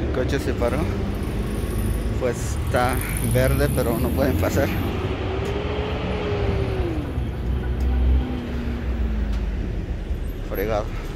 coche se paró. Pues está verde, pero no pueden pasar. Fregado.